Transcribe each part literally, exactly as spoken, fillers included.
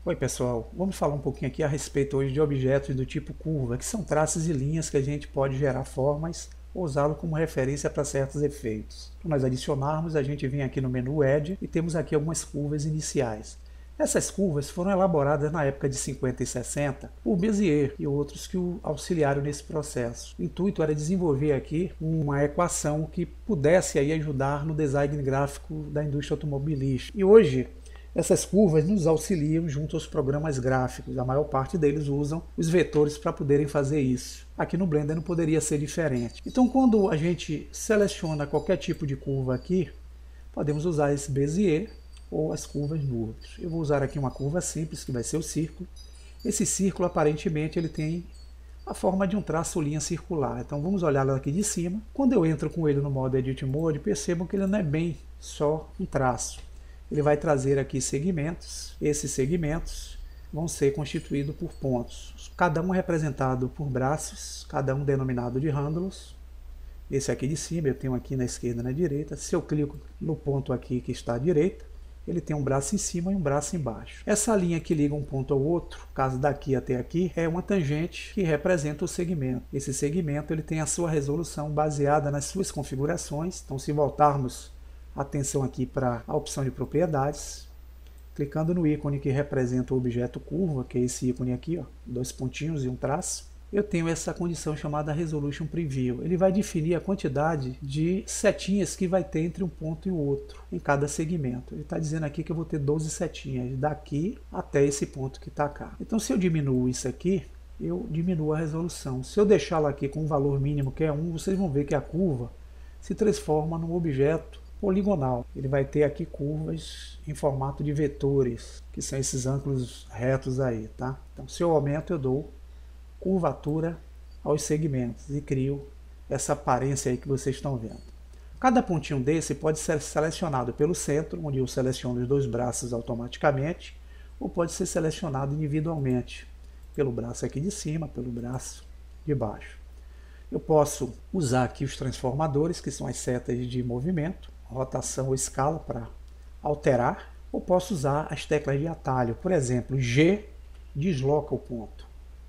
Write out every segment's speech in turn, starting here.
Oi pessoal, vamos falar um pouquinho aqui a respeito hoje de objetos do tipo curva, que são traços e linhas que a gente pode gerar formas ou usá-lo como referência para certos efeitos. Para nós adicionarmos, a gente vem aqui no menu Add e temos aqui algumas curvas iniciais. Essas curvas foram elaboradas na época de cinquenta e sessenta por Bezier e outros que o auxiliaram nesse processo. O intuito era desenvolver aqui uma equação que pudesse aí ajudar no design gráfico da indústria automobilística. E hoje, essas curvas nos auxiliam junto aos programas gráficos. A maior parte deles usam os vetores para poderem fazer isso. Aqui no Blender não poderia ser diferente. Então, quando a gente seleciona qualquer tipo de curva aqui, podemos usar esse Bezier ou as curvas nuvens. Eu vou usar aqui uma curva simples, que vai ser o círculo. Esse círculo, aparentemente, ele tem a forma de um traço linha circular. Então vamos olhar aqui de cima. Quando eu entro com ele no modo Edit Mode, percebam que ele não é bem só um traço. Ele vai trazer aqui segmentos. Esses segmentos vão ser constituídos por pontos. Cada um representado por braços, cada um denominado de handles. Esse aqui de cima, eu tenho aqui na esquerda e na direita. Se eu clico no ponto aqui que está à direita, ele tem um braço em cima e um braço embaixo. Essa linha que liga um ponto ao outro, caso daqui até aqui, é uma tangente que representa o segmento. Esse segmento ele tem a sua resolução baseada nas suas configurações. Então, se voltarmos a atenção aqui para a opção de propriedades, clicando no ícone que representa o objeto curva, que é esse ícone aqui, ó, dois pontinhos e um traço, eu tenho essa condição chamada Resolution Preview. Ele vai definir a quantidade de setinhas que vai ter entre um ponto e o outro, em cada segmento. Ele está dizendo aqui que eu vou ter doze setinhas, daqui até esse ponto que está cá. Então, se eu diminuo isso aqui, eu diminuo a resolução. Se eu deixá-la aqui com um valor mínimo, que é um, vocês vão ver que a curva se transforma num objeto poligonal. Ele vai ter aqui curvas em formato de vetores, que são esses ângulos retos aí, tá? Então, se eu aumento, eu dou curvatura aos segmentos e crio essa aparência aí que vocês estão vendo. Cada pontinho desse pode ser selecionado pelo centro, onde eu seleciono os dois braços automaticamente, ou pode ser selecionado individualmente, pelo braço aqui de cima, pelo braço de baixo. Eu posso usar aqui os transformadores, que são as setas de movimento, rotação ou escala para alterar, ou posso usar as teclas de atalho. Por exemplo, G desloca o ponto.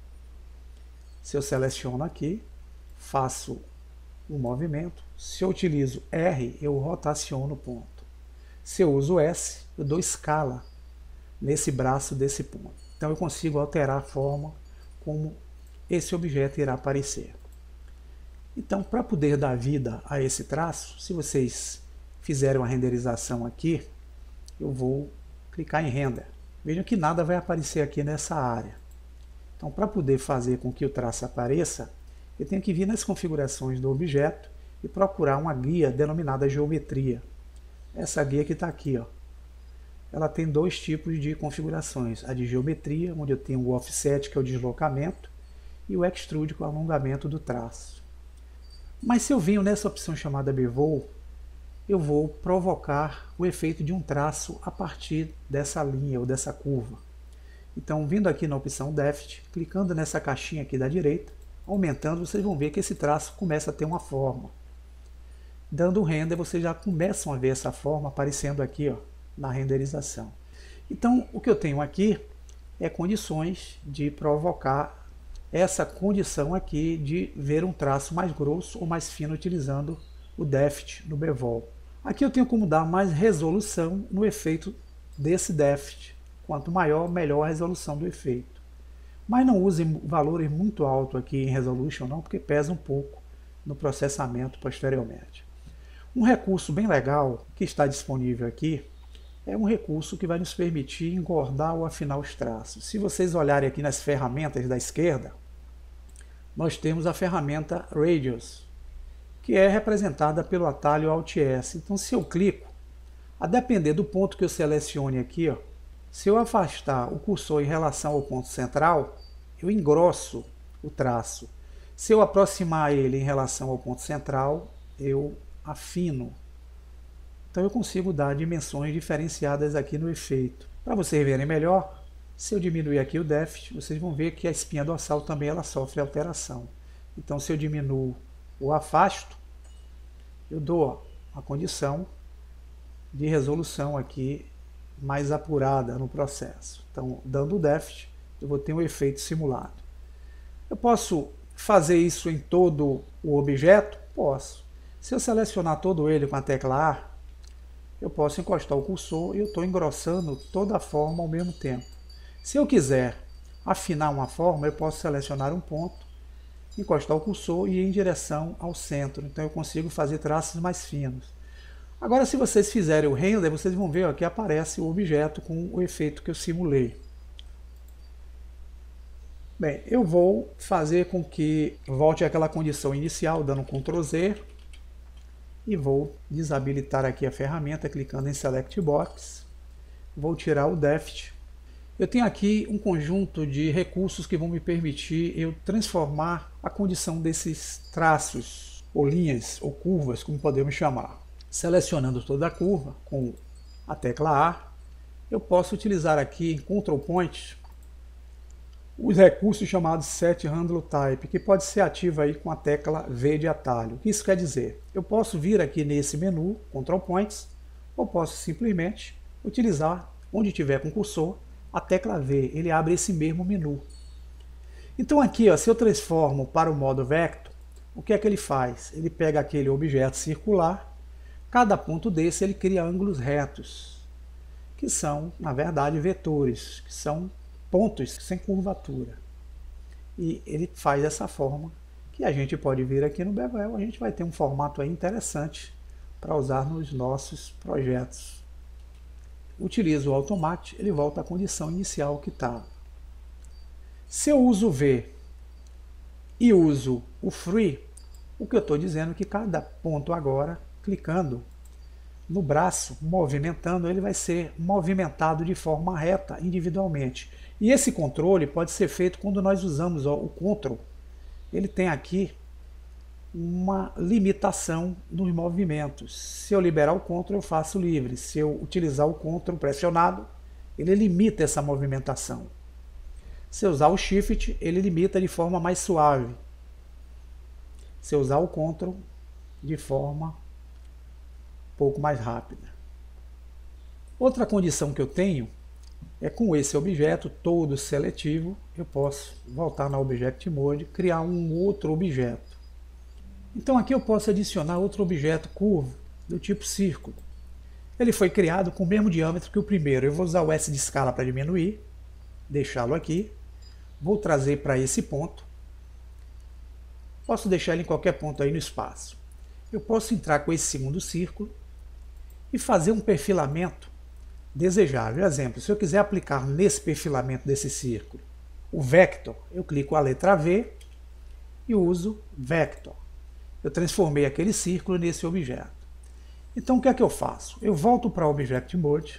Se eu seleciono aqui, faço o movimento. Se eu utilizo R, eu rotaciono o ponto. Se eu uso S, eu dou escala nesse braço desse ponto. Então eu consigo alterar a forma como esse objeto irá aparecer. Então, para poder dar vida a esse traço, se vocês fizerem uma renderização aqui, eu vou clicar em Render. Vejam que nada vai aparecer aqui nessa área. Então, para poder fazer com que o traço apareça, eu tenho que vir nas configurações do objeto e procurar uma guia denominada geometria. Essa guia que está aqui, ó, ela tem dois tipos de configurações. A de geometria, onde eu tenho o offset, que é o deslocamento, e o extrude, que é o alongamento do traço. Mas se eu venho nessa opção chamada Bevel, eu vou provocar o efeito de um traço a partir dessa linha ou dessa curva. Então, vindo aqui na opção Depth, clicando nessa caixinha aqui da direita, aumentando, vocês vão ver que esse traço começa a ter uma forma. Dando um render, vocês já começam a ver essa forma aparecendo aqui, ó, na renderização. Então, o que eu tenho aqui é condições de provocar essa condição aqui de ver um traço mais grosso ou mais fino utilizando o Depth no Bevel. Aqui eu tenho como dar mais resolução no efeito desse Depth. Quanto maior, melhor a resolução do efeito. Mas não use valores muito altos aqui em Resolution, não, porque pesa um pouco no processamento posteriormente. Um recurso bem legal que está disponível aqui é um recurso que vai nos permitir engordar ou afinar os traços. Se vocês olharem aqui nas ferramentas da esquerda, nós temos a ferramenta Radius, que é representada pelo atalho Alt S. Então, se eu clico, a depender do ponto que eu selecione aqui, ó, se eu afastar o cursor em relação ao ponto central, eu engrosso o traço. Se eu aproximar ele em relação ao ponto central, eu afino. Então eu consigo dar dimensões diferenciadas aqui no efeito. Para vocês verem melhor, se eu diminuir aqui o Depth, vocês vão ver que a espinha dorsal também ela sofre alteração. Então, se eu diminuo ou afasto, eu dou a condição de resolução aqui mais apurada no processo. Então, dando o Deft, eu vou ter um efeito simulado. Eu posso fazer isso em todo o objeto? Posso. Se eu selecionar todo ele com a tecla A, eu posso encostar o cursor e eu estou engrossando toda a forma ao mesmo tempo. Se eu quiser afinar uma forma, eu posso selecionar um ponto, encostar o cursor e ir em direção ao centro. Então eu consigo fazer traços mais finos. Agora, se vocês fizerem o render, vocês vão ver ó, que aparece o objeto com o efeito que eu simulei. Bem, eu vou fazer com que volte àquela condição inicial, dando control Z, e vou desabilitar aqui a ferramenta, clicando em Select Box. Vou tirar o Deft. Eu tenho aqui um conjunto de recursos que vão me permitir eu transformar a condição desses traços, ou linhas, ou curvas, como podemos chamar. Selecionando toda a curva com a tecla A, eu posso utilizar aqui em Control Point os recursos chamados Set Handle Type, que pode ser ativo aí com a tecla V de atalho. O que isso quer dizer? Eu posso vir aqui nesse menu, Control Points, ou posso simplesmente utilizar, onde tiver com cursor, a tecla V. Ele abre esse mesmo menu. Então aqui, ó, se eu transformo para o modo Vector, o que é que ele faz? Ele pega aquele objeto circular, cada ponto desse ele cria ângulos retos, que são, na verdade, vetores, que são pontos sem curvatura. E ele faz dessa forma, que a gente pode vir aqui no Bevel, a gente vai ter um formato aí interessante para usar nos nossos projetos. Utilizo o Automate, ele volta à condição inicial que estava. Se eu uso o V e uso o Free, o que eu estou dizendo é que cada ponto agora, clicando no braço, movimentando, ele vai ser movimentado de forma reta, individualmente. E esse controle pode ser feito quando nós usamos ó, o Ctrl. Ele tem aqui uma limitação nos movimentos. Se eu liberar o Ctrl, eu faço livre. Se eu utilizar o Ctrl pressionado, ele limita essa movimentação. Se eu usar o Shift, ele limita de forma mais suave. Se eu usar o Ctrl, de forma um pouco mais rápida. Outra condição que eu tenho é com esse objeto todo seletivo, eu posso voltar na Object Mode, criar um outro objeto. Então aqui eu posso adicionar outro objeto curvo, do tipo círculo. Ele foi criado com o mesmo diâmetro que o primeiro. Eu vou usar o S de escala para diminuir, deixá-lo aqui. Vou trazer para esse ponto. Posso deixar ele em qualquer ponto aí no espaço. Eu posso entrar com esse segundo círculo e fazer um perfilamento desejável. Exemplo, se eu quiser aplicar nesse perfilamento desse círculo o Vector, eu clico a letra V e uso Vector. Eu transformei aquele círculo nesse objeto. Então o que é que eu faço? Eu volto para o Object Mode,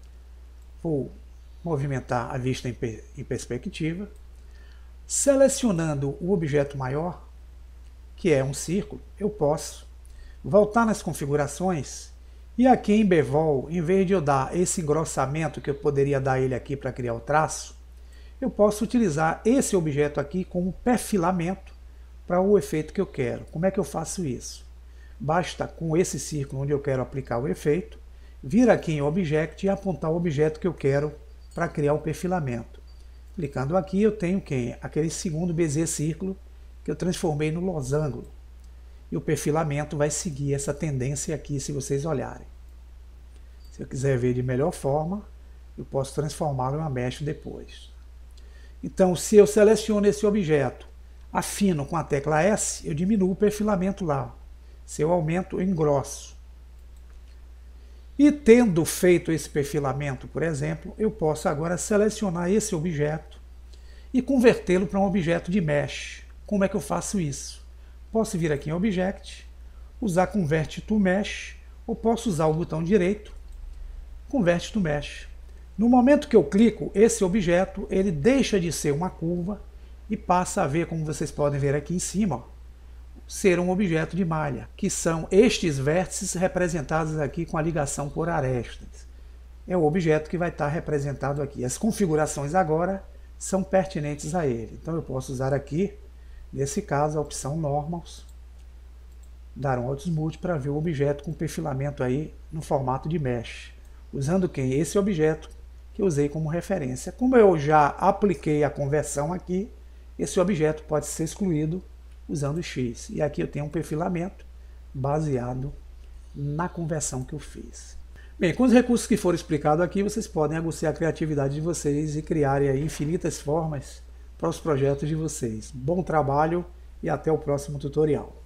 vou movimentar a vista em, per em perspectiva, selecionando o objeto maior, que é um círculo, eu posso voltar nas configurações e aqui em Bevel, em vez de eu dar esse engrossamento que eu poderia dar ele aqui para criar o traço, eu posso utilizar esse objeto aqui como perfilamento para o efeito que eu quero. Como é que eu faço isso? Basta com esse círculo onde eu quero aplicar o efeito, vir aqui em Object e apontar o objeto que eu quero para criar o perfilamento. Clicando aqui eu tenho quem? Aquele segundo Bezier círculo que eu transformei no losango. E o perfilamento vai seguir essa tendência aqui, se vocês olharem. Se eu quiser ver de melhor forma, eu posso transformá-lo em uma mesh depois. Então, se eu seleciono esse objeto, afino com a tecla S, eu diminuo o perfilamento lá. Se eu aumento, eu engrosso. E tendo feito esse perfilamento, por exemplo, eu posso agora selecionar esse objeto e convertê-lo para um objeto de mesh. Como é que eu faço isso? Posso vir aqui em Object, usar Convert to Mesh, ou posso usar o botão direito, Convert to Mesh. No momento que eu clico, esse objeto ele deixa de ser uma curva e passa a ver, como vocês podem ver aqui em cima, ó, ser um objeto de malha, que são estes vértices representados aqui com a ligação por arestas. É o objeto que vai estar representado aqui. As configurações agora são pertinentes a ele. Então eu posso usar aqui, nesse caso, a opção Normals, dar um Alt Smooth para ver o objeto com perfilamento aí no formato de Mesh. Usando quem? Esse objeto que eu usei como referência. Como eu já apliquei a conversão aqui, esse objeto pode ser excluído usando o X. E aqui eu tenho um perfilamento baseado na conversão que eu fiz. Bem, com os recursos que foram explicados aqui, vocês podem aguçar a criatividade de vocês e criarem aí infinitas formas para os projetos de vocês. Bom trabalho e até o próximo tutorial.